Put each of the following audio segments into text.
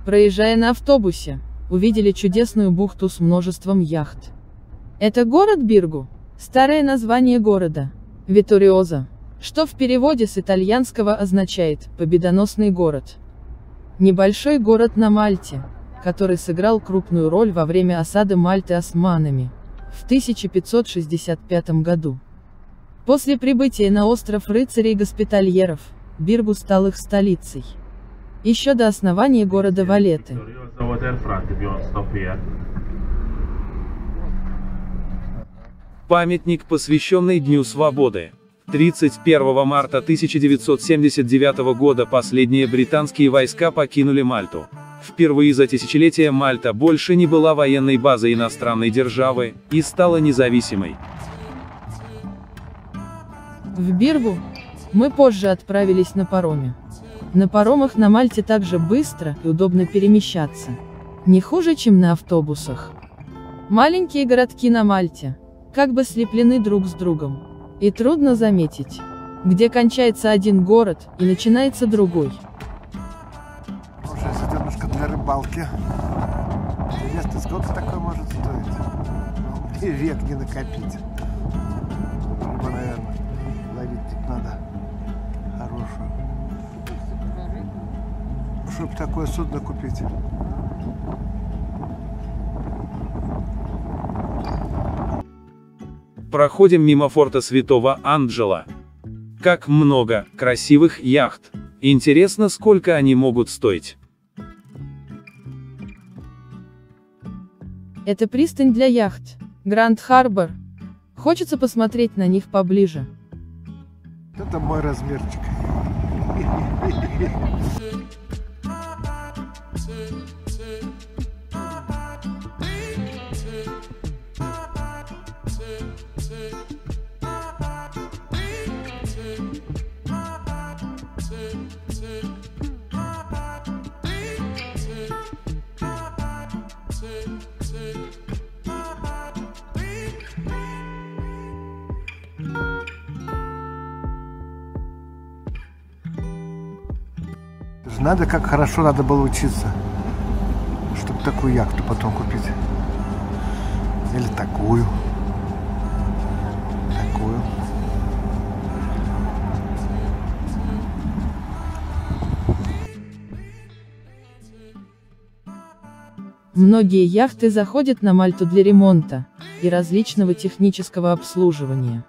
Проезжая на автобусе, увидели чудесную бухту с множеством яхт. Это город Биргу, старое название города, Витториоза, что в переводе с итальянского означает «победоносный город». Небольшой город на Мальте, который сыграл крупную роль во время осады Мальты османами в 1565 году. После прибытия на остров рыцарей-госпитальеров, Биргу стал их столицей. Еще до основания города Валеты. Памятник, посвященный Дню Свободы. 31 марта 1979 года последние британские войска покинули Мальту. Впервые за тысячелетия Мальта больше не была военной базой иностранной державы и стала независимой. В Биргу мы позже отправились на пароме. На паромах на Мальте также быстро и удобно перемещаться. Не хуже, чем на автобусах. Маленькие городки на Мальте как бы слеплены друг с другом. И трудно заметить, где кончается один город и начинается другой. Сейчас немножко для рыбалки. Интересно, сколько такое может стоить? И век не накопить. Рыба, наверное, ловить тут надо хорошую. Чтобы такое судно купить. Проходим мимо форта Святого Анджела. Как много красивых яхт. Интересно, сколько они могут стоить. Это пристань для яхт, Гранд Харбор. Хочется посмотреть на них поближе. Это мой размерчик. Надо, как хорошо надо было учиться, чтобы такую яхту потом купить. Или такую. Такую. Многие яхты заходят на Мальту для ремонта и различного технического обслуживания.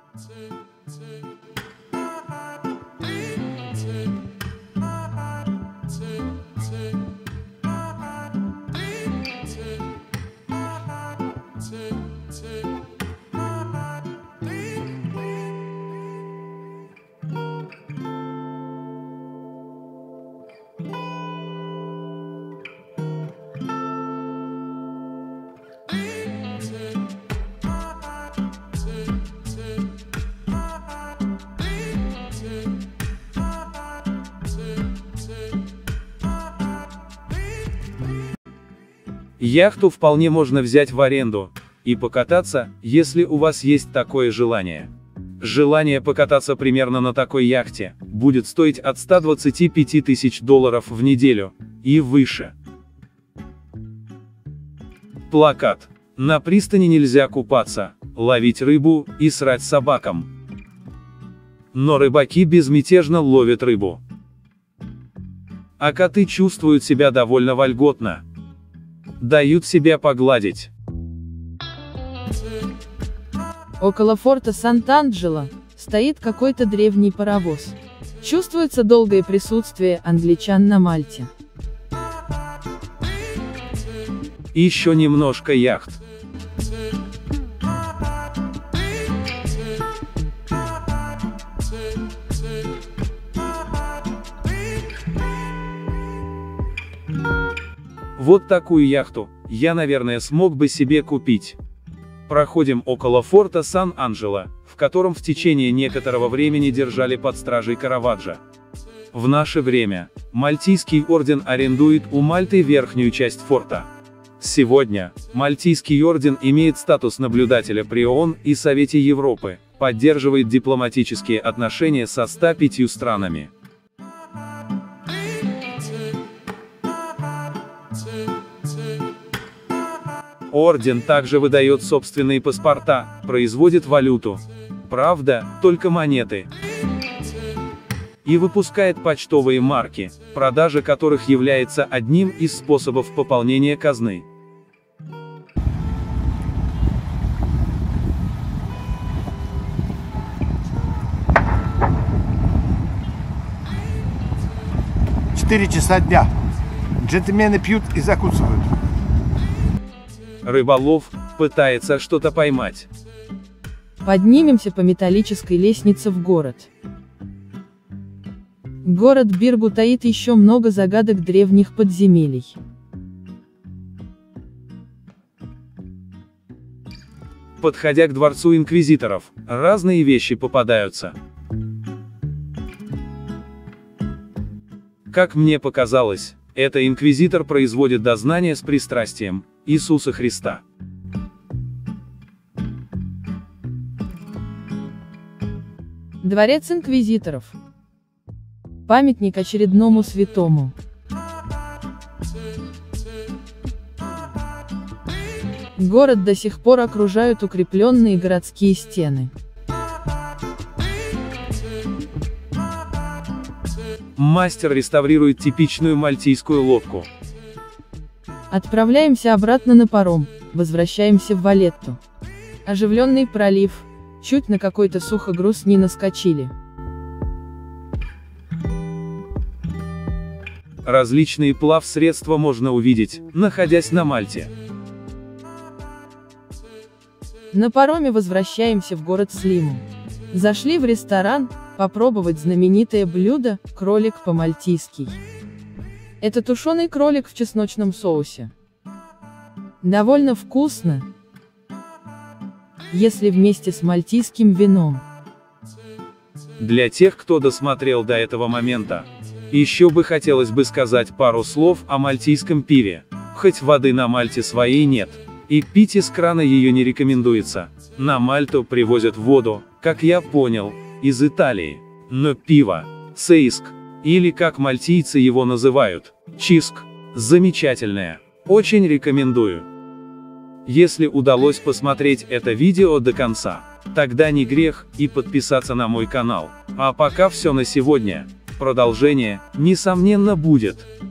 Яхту вполне можно взять в аренду и покататься, если у вас есть такое желание. Желание покататься примерно на такой яхте будет стоить от 125 тысяч долларов в неделю и выше. Плакат. На пристани нельзя купаться, ловить рыбу и срать собакам. Но рыбаки безмятежно ловят рыбу. А коты чувствуют себя довольно вольготно. Дают себя погладить. Около форта Сант-Анджело стоит какой-то древний паровоз. Чувствуется долгое присутствие англичан на Мальте. Еще немножко яхт. Вот такую яхту я, наверное, смог бы себе купить. Проходим около форта Сан-Анджело, в котором в течение некоторого времени держали под стражей Караваджо. В наше время Мальтийский орден арендует у Мальты верхнюю часть форта. Сегодня Мальтийский орден имеет статус наблюдателя при ООН и Совете Европы, поддерживает дипломатические отношения со 105 странами. Орден также выдает собственные паспорта, производит валюту. Правда, только монеты. И выпускает почтовые марки, продажа которых является одним из способов пополнения казны. Четыре часа дня. Джентльмены пьют и закусывают. Рыболов пытается что-то поймать. Поднимемся по металлической лестнице в город. Город Биргу таит еще много загадок древних подземелий. Подходя к дворцу инквизиторов, разные вещи попадаются. Как мне показалось, это инквизитор производит дознание с пристрастием Иисуса Христа. Дворец инквизиторов. Памятник очередному святому. Город до сих пор окружают укрепленные городские стены. Мастер реставрирует типичную мальтийскую лодку. Отправляемся обратно на паром, возвращаемся в Валетту. Оживленный пролив, чуть на какой-то сухогруз не наскочили. Различные плавсредства можно увидеть, находясь на Мальте. На пароме возвращаемся в город Слиму. Зашли в ресторан, попробовать знаменитое блюдо – кролик по-мальтийски. Это тушеный кролик в чесночном соусе. Довольно вкусно, если вместе с мальтийским вином. Для тех, кто досмотрел до этого момента, еще бы хотелось бы сказать пару слов о мальтийском пиве. Хоть воды на Мальте своей нет, и пить из крана ее не рекомендуется. На Мальту привозят воду, как я понял, из Италии. Но пиво, цейск, или как мальтийцы его называют, чиск, замечательное. Очень рекомендую. Если удалось посмотреть это видео до конца, тогда не грех и подписаться на мой канал. А пока все на сегодня. Продолжение, несомненно, будет.